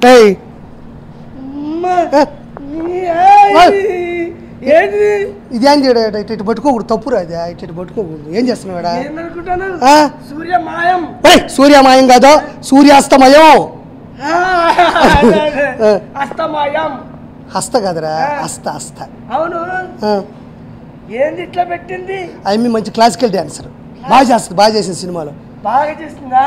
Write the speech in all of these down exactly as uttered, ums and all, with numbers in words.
ఇదేం చేయడా ఇటు పట్టుకోకూడదు, తప్పురా అది ఇటు ఇటు పట్టుకోకూడదు. ఏం చేస్తున్నాడా? సూర్యమాయం. సూర్యమాయం కాదు, సూర్యాస్తమయం. అస్తమయం హస్త కదరా, హస్త హస్త. అవును, ఏంది ఇట్లా పెట్టింది? అవి మంచి క్లాసికల్ డాన్సర్, బాగా చేస్తుంది, బాగా చేసింది సినిమాలో, బాగా చేస్తుందా?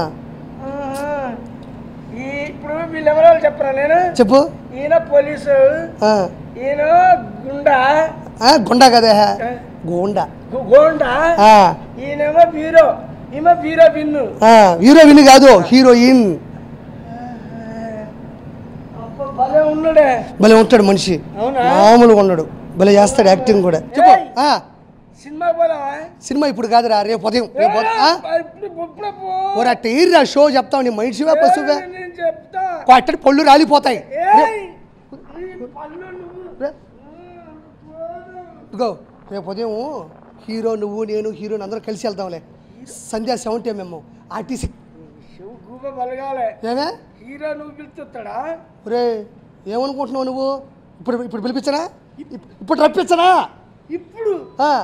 ఇప్పుడు వీళ్ళెవరో చెప్పరా? నేను చెప్పు. ఈయన పోలీసు, ఈయన గుండా. గుండా కదా, గోండా గోండా. ఈయనేమో హీరో, ఈమె హీరో విన్ను. హీరో విన్ కాదు, హీరోయిన్. భలే ఉన్నాడే, భలే ఉంటాడు మనిషి, మామూలుగా ఉన్నాడు, భలే చేస్తాడు యాక్టింగ్ కూడా. చెప్పు. సినిమా పోదామా? సినిమా ఇప్పుడు కాదురా, రేపు ఉదయం. రేపు టీర్రా షో చెప్తావు, నీ మైండ్ శివా పశువే అట్టడి పళ్ళు రాలిపోతాయి. ఇగో రేపు ఉదయం హీరో నువ్వు నేను హీరోని అందరం కలిసి వెళ్తాంలే, సంధ్యా సెవెంటీ మేము ఆర్టీసీ. ఏమే హీరో నువ్వు పిలుస్తాడా? ఒరే ఏమనుకుంటున్నావు నువ్వు? ఇప్పుడు ఇప్పుడు పిలిపించనా? ఇప్పుడు రప్పించనా? ఇప్పుడు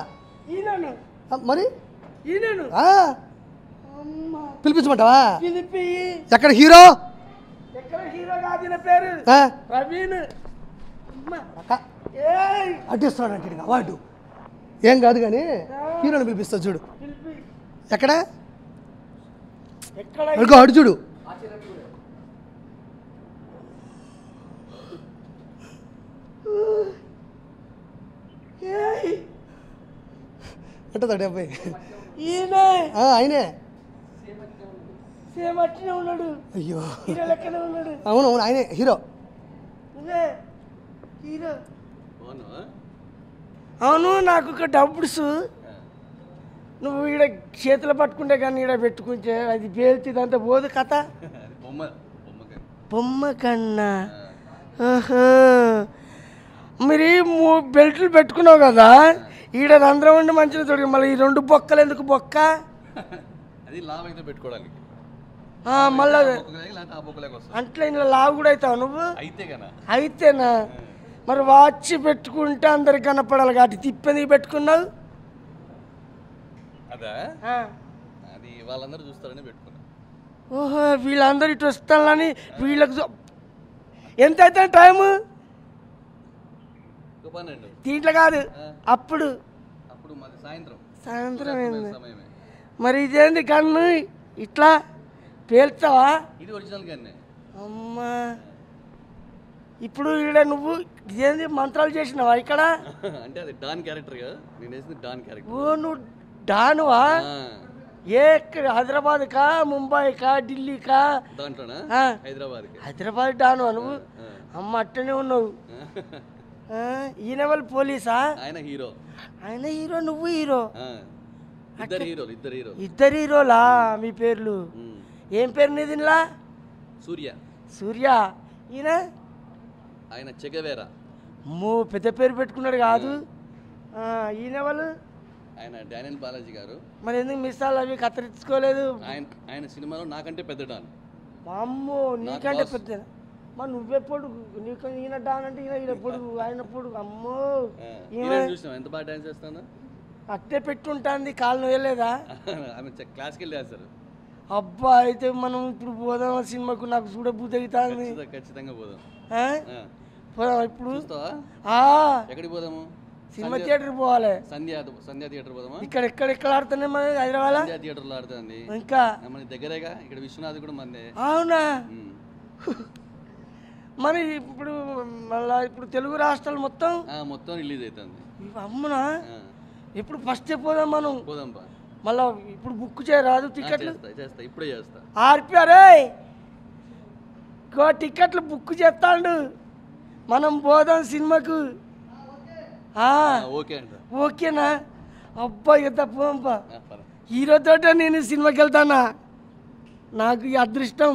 మరి ఈయనను పిలిపించమంటావా? పిలిపి. ఎక్కడ హీరో? ఎక్కడ హీరో కాదు, ఈయన పేరు ప్రవీణ్. అడ్డిస్తున్నాడు అంటే అవార్డు ఏం కాదు కానీ హీరోని పిలిపిస్తా చూడు. ఎక్కడ ఎక్కడ అడు చూడు. అంటుందా అబ్బాయి? ఈయనే ఆయనే. సేమ్ అట్లనే ఉన్నాడు. అయ్యో హీరో లెక్కనే ఉన్నాడు. అవును అవును ఆయనే హీరో. హీరో అవును. నాకు ఒక డబ్బుడ్స్ నువ్వు ఈడ చేతులు పట్టుకుంటే కానీ ఈడ పెట్టుకుంటే అది పేల్చిది అంత పోదు కథ. బొమ్మ కన్నా మీరు బెల్ట్లు పెట్టుకున్నావు కదా, ఈడ రంధ్రం ఉండి మంచిగా తొడిగి మళ్ళీ ఈ రెండు బొక్కలు ఎందుకు? బొక్క మళ్ళీ అట్లా ఇంట్లో లావు కూడా అవుతావు నువ్వు అయితేనా? మరి వాచ్ పెట్టుకుంటే అందరికి కనపడాలి కాబట్టి తిప్పని పెట్టుకున్నావు. ఓహో వీళ్ళందరూ ఇటు వస్తానని వీళ్ళకి ఎంత అయితే టైము? దీంట్లో కాదు, అప్పుడు సాయంత్రం ఏంది మరి? ఇదేంది కన్ను ఇట్లా పేల్చావా? అమ్మా ఇప్పుడు ఇక్కడ నువ్వు ఇదేంది మంత్రాలు చేసినావా ఇక్కడ? ఓ నువ్వు డానువా? ఏ హైదరాబాద్ కా, ముంబై కా, ఢిల్లీ కా? హైదరాబాద్ డానువా నువ్వు? అమ్మ అట్టనే ఉన్నావు. ఈయన వాళ్ళు పోలీసా? ఆయన హీరో. ఆయన హీరో, నువ్వు హీరో. ఇద్దరు హీరోలా? మీ పేర్లు ఏం పేరు నీదిలా? సూర్య. సూర్య. ఈయన ఆయన చెగవేరా. మో పెద్ద పేరు పెట్టుకున్నాడు కాదు. ఈయన వాళ్ళు ఆయన డానియల్ బాలాజీ గారు. మరి ఎందుకు మిస్సాలు అవి కత్తిరించుకోలేదు? ఆయన ఆయన సినిమాలో నాకంటే పెద్ద డాన్. అమ్మో నీకంటే పెద్ద. మరి నువ్వెప్పుడు నీకు ఈయన డాన్ అంటే ఈయన ఈయన పొడుగు, ఆయన పొడుగు. అమ్మో ఎంత బాగా డాన్స్ చేస్తాను. అట్టే పెట్టుంటాంది, కాళ్ళు వేయలేదా? క్లాస్కి డాన్సర్. అబ్బా అయితే మనం ఇప్పుడు పోదాం సినిమాకు, నాకు చూడబుద్ధి అవుతుంది. ఖచ్చితంగా పోదాం. పోదాం ఇప్పుడు. ఎక్కడికి పోదాము? సినిమా థియేటర్ పోవాలి. సంధ్య సంధ్య థియేటర్ పోదామా? ఇక్కడ ఎక్కడెక్కడ ఆడుతున్నాయి మన హైదరాబాద్? సంధ్య థియేటర్లో ఆడుతుంది. ఇంకా మన దగ్గరేగా, ఇక్కడ విశ్వనాథ్ కూడా మందే. అవునా? మరి ఇప్పుడు మళ్ళా ఇప్పుడు తెలుగు రాష్ట్రాలు మొత్తం మొత్తం రిలీజ్ అవుతుంది. అమ్మనా ఇప్పుడు ఫస్ట్ పోదాం మనం. పోదాం మళ్ళా ఇప్పుడు బుక్ చేయరాదు టికెట్లు? చేస్తా ఇప్పుడే చేస్తా. ఆర్పిఆరే టికెట్లు బుక్ చేస్తాడు, మనం పోదాం సినిమాకు. ఓకేనా? అబ్బా ఎంత పోంపా హీరోతో నేను సినిమాకి వెళ్తానా, నాకు ఈ అదృష్టం.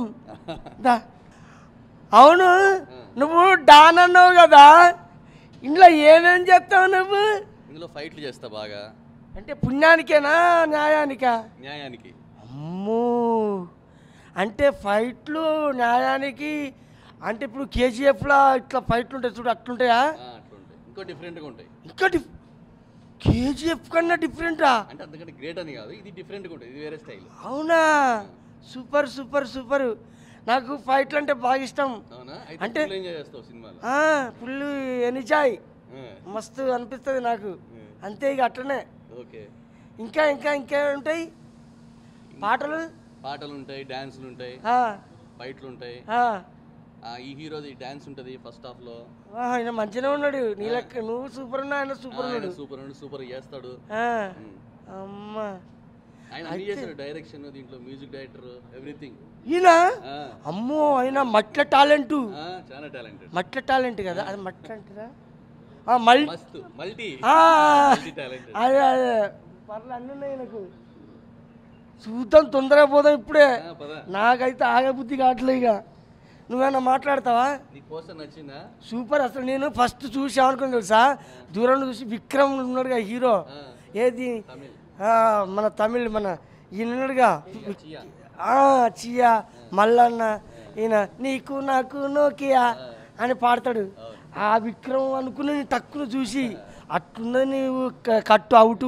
అవును నువ్వు డాన్ అన్నావు కదా, ఇంట్లో ఏమేం చేస్తావు నువ్వు? ఇందులో ఫైట్లు చేస్తా బాగా. అంటే పుణ్యానికేనా న్యాయానికా? న్యాయానికి. అమ్మో అంటే ఫైట్లు న్యాయానికి అంటే ఇప్పుడు కేజీఎఫ్లో ఇట్లా ఫైట్లు ఉంటాయి చూడు, అట్లుంటాయా? అట్లుంటాయి, ఇంకో డిఫరెంట్గా ఉంటాయి. ఇంకా డిఫ్ కేజీఎఫ్ కన్నా డిఫరెంటా? అంటే అంతకంటే గ్రేట్ అని కాదు, ఇది డిఫరెంట్గా ఉంటుంది, ఇది వేరే స్టైల్. అవునా? Super super super. నాకు ఫైట్లు అంటే బాగా ఇష్టం. అవునా? అంటే ఎంజాయ్ చేస్తావు సినిమాలో? ఫుల్ ఎనిజాయ్, మస్తు అనిపిస్తుంది నాకు. అంతే ఇక అట్లనే. ఓకే. ఇంకా ఇంకా ఇంకా ఉంటాయి పాటలు పాటలు ఉంటాయి, డాన్సులు ఉంటాయి, ఫైట్లు ఉంటాయి. ఈ హీరోది డాన్స్ ఉంటుంది ఫస్ట్ హాఫ్ లో. ఆయన మంచిగా ఉన్నాడు, నీ లెక్క నువ్వు సూపర్ ఉన్నా, ఆయన సూపర్ ఉన్నాడు. సూపర్ ఉన్నాడు, సూపర్ చేస్తాడు. అమ్మా, ఆయన అన్ని చేశాడు, డైరెక్షన్, దీంట్లో మ్యూజిక్ డైరెక్టర్, ఎవ్రీథింగ్. ఈయన అమ్మో, ఆయన మట్ల టాలెంట్, చాలా టాలెంటెడ్. మట్ల టాలెంట్ కదా అది, మట్ల అంటారా? Multi multi talented. అదే అదే పర్లు అన్నీ ఉన్నాయి నాకు. చూద్దాం, తొందరగా పోదాం ఇప్పుడే. నాకైతే ఆగబుద్ధి కావట్లే. ఇక నువ్వేమన్నా మాట్లాడతావా? నచ్చిందా? సూపర్. అసలు నేను ఫస్ట్ చూసి అనుకుని తెలుసా, దూరంలో చూసి విక్రమ్ ఉన్నాడుగా హీరో, ఏది మన తమిళ్ మన ఈయన ఉన్నాడుగా చియా మల్లన్న, ఈయన నీకు నాకు నోకియా అని పాడతాడు. ఆ విక్రమ్ అనుకుని నేను తక్కువ చూసి అట్లున్నది నీవు కట్టు అవుటు.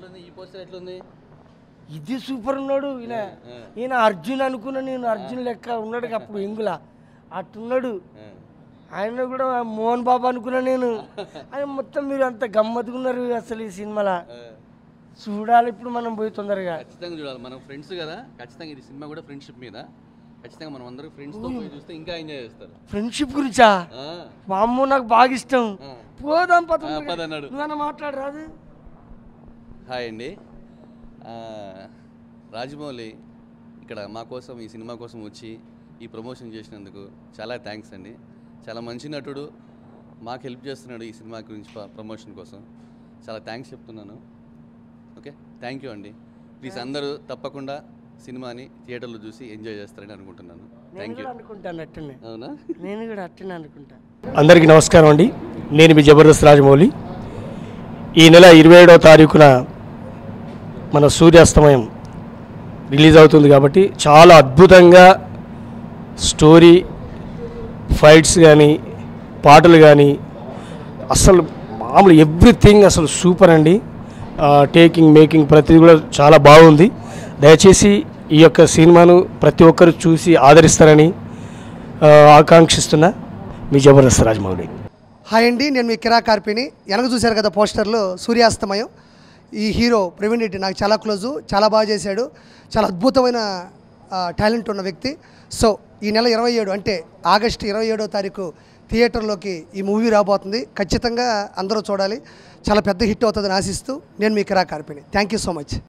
ఇది సూపర్ ఉన్నాడు ఈయన. ఈయన అర్జున్ అనుకున్నా నేను, అర్జున్ లెక్క ఉన్నాడు అప్పుడు ఎంగులా, అట్టున్నాడు. ఆయన కూడా మోహన్ బాబు అనుకున్నా నేను. ఆయన మొత్తం మీరు అంత గమ్మత్తుకున్నారు అసలు ఈ సినిమాలో. చూడాలి ఇప్పుడు మనం పోయి తొందరగా. ఖచ్చితంగా చూడాలి, మనం ఫ్రెండ్స్ కదా, ఖచ్చితంగా ఇది సినిమా కూడా ఫ్రెండ్షిప్ మీద. ఖచ్చితంగా మనం అందరూ ఫ్రెండ్స్ తో పోయి చూస్తే ఇంకా ఎంజాయ్ చేస్తారు. ఫ్రెండ్షిప్ గురించా? వామ్మో, నాకు బాగా ఇష్టం. పోదాం పదన్నాడు. నువ్వన్నా మాట్లాడరాదు? హాయ్ అండి, రాజమౌళి ఇక్కడ మా కోసం, ఈ సినిమా కోసం వచ్చి ఈ ప్రమోషన్ చేసినందుకు చాలా థ్యాంక్స్ అండి. చాలా మంచి నటుడు, మాకు హెల్ప్ చేస్తున్నాడు ఈ సినిమా గురించి ప్రమోషన్ కోసం. చాలా థ్యాంక్స్ చెప్తున్నాను. ఓకే, థ్యాంక్ యూ అండి. ప్లీజ్ అందరూ తప్పకుండా సినిమాని థియేటర్లో చూసి ఎంజాయ్ చేస్తారని అనుకుంటున్నాను. Thank you. అనుకుంటాను అట్టనే. అవునా? నేను కూడా అట్టనే అనుకుంటాను. అందరికీ నమస్కారం అండి, నేను మీ జబర్దస్త్ రాజమౌళి. ఈ నెల ఇరవై ఏడవ తారీఖున మన సూర్యాస్తమయం రిలీజ్ అవుతుంది కాబట్టి చాలా అద్భుతంగా స్టోరీ, ఫైట్స్ కానీ, పాటలు కానీ, అసలు మామూలు ఎవ్రీథింగ్ అసలు సూపర్ అండి. టేకింగ్, మేకింగ్ ప్రతిదీ కూడా చాలా బాగుంది. దయచేసి ఈ యొక్క సినిమాను ప్రతి ఒక్కరు చూసి ఆదరిస్తారని ఆకాంక్షిస్తున్నా. మీ జబర్దస్త్ రాజమౌళి. హాయ్ అండి, నేను మీ కిరా కార్పిని. వెనక చూశారు కదా పోస్టర్లో సూర్యాస్తమయం. ఈ హీరో ప్రవీణ్ రెడ్డి నాకు చాలా క్లోజు, చాలా బాగా చేశాడు. చాలా అద్భుతమైన టాలెంట్ ఉన్న వ్యక్తి. సో ఈ నెల ఇరవై ఏడు అంటే ఆగస్టు ఇరవై ఏడో తారీఖు థియేటర్లోకి ఈ మూవీ రాబోతుంది. ఖచ్చితంగా అందరూ చూడాలి. చాలా పెద్ద హిట్ అవుతుందని ఆశిస్తూ నేను మీ కిరా కార్పిని. Thank you so much.